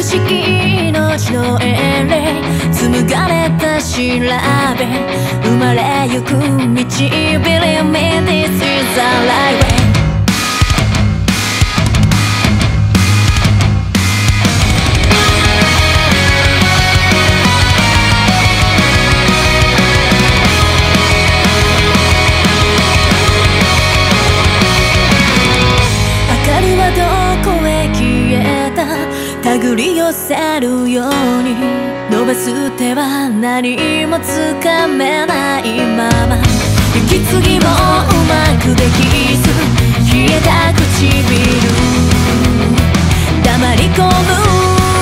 しき命の英霊紡がれた調べ生まれゆく道 Believe me this is the right way手繰り寄せるように伸ばす手は何もつかめないまま息継ぎもうまくできず冷えた唇黙り込む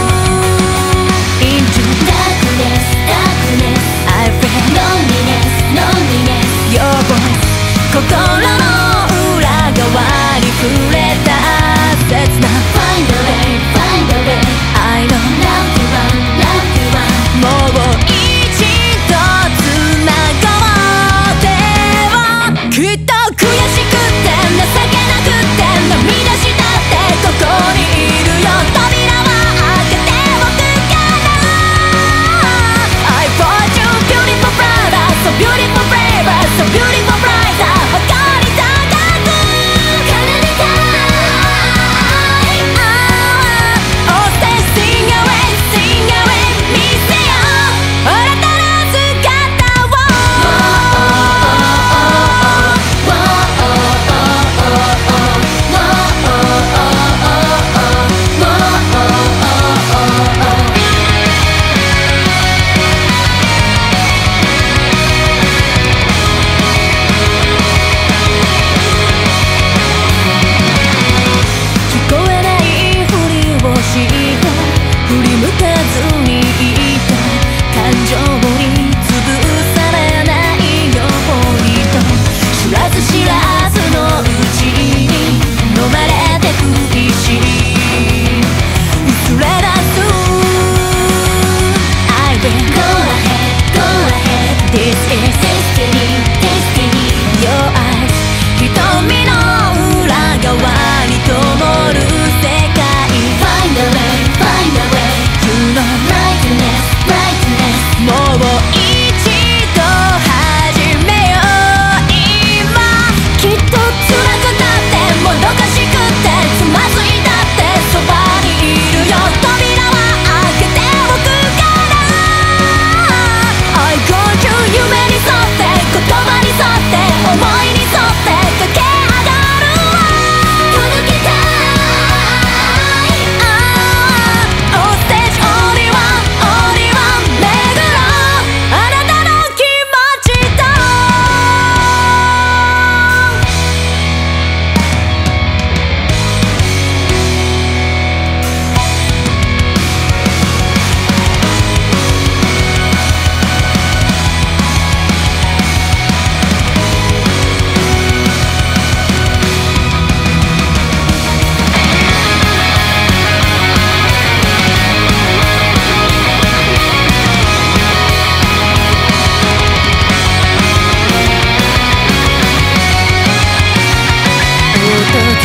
Into darkness, darkness I feel loneliness, loneliness Your voice 心の裏側に触れた切な Find a way, find a way I know love to run, love to run もう一度繋ごう手をきっと悔しくて情けなくて涙したってここにいるよ扉は開けておくから I brought you beautiful flowers so beautiful flavors so beautiful brighter 誇り高く奏でたい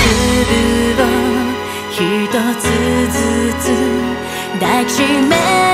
一つずつ抱きしめ